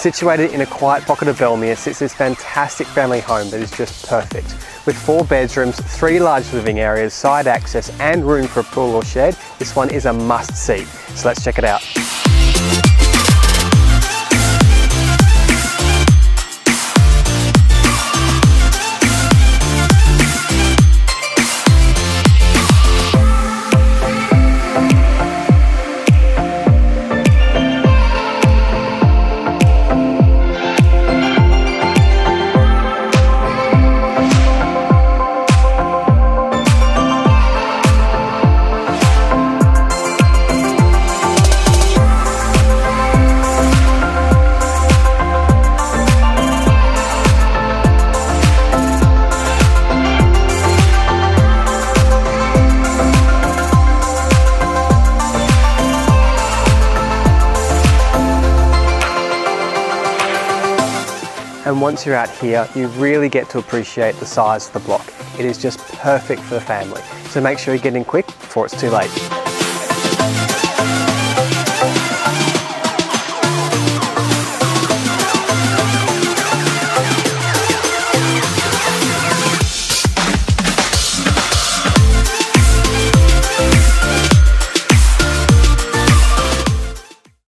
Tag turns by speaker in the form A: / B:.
A: Situated in a quiet pocket of Belmere sits this fantastic family home that is just perfect. With 4 bedrooms, 3 large living areas, side access and room for a pool or shed, this one is a must-see. So let's check it out. And once you're out here, you really get to appreciate the size of the block. It is just perfect for the family. So make sure you're getting quick before it's too late.